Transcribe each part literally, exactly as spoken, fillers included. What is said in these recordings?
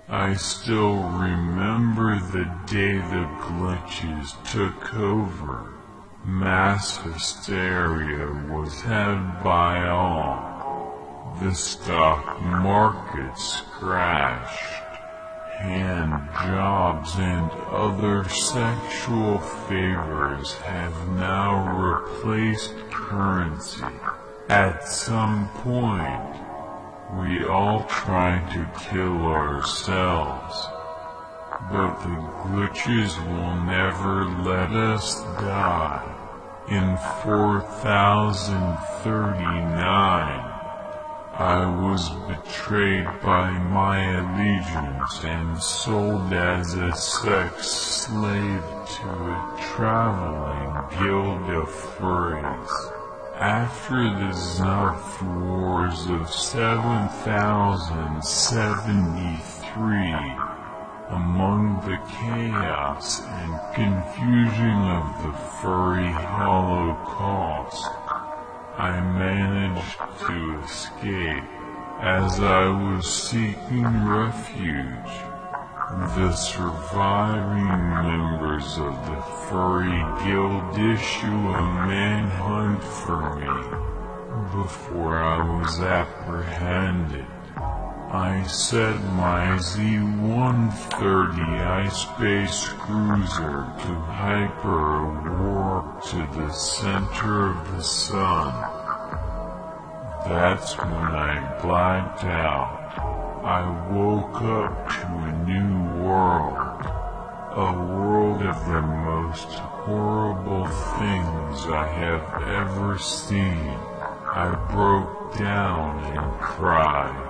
I still remember the day the glitches took over. Mass hysteria was had by all. The stock markets crashed. Hand jobs and other sexual favors have now replaced currency. At some point, we all try to kill ourselves, but the glitches will never let us die. In four thousand thirty-nine, I was betrayed by my allegiance and sold as a sex slave to a traveling guild of furries. After the Zoth Wars of seven thousand seventy-three, among the chaos and confusion of the furry Holocaust, I managed to escape. As I was seeking refuge, the surviving members of the furry guild issue a manhunt for me. Before I was apprehended, I set my Z one thirty I-Space cruiser to hyper-warp to the center of the sun. That's when I blacked out. I woke up to a new world, a world of the most horrible things I have ever seen. I broke down and cried.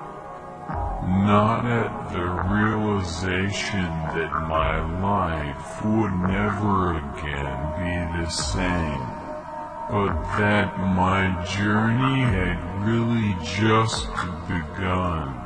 Not at the realization that my life would never again be the same, but that my journey had really just begun.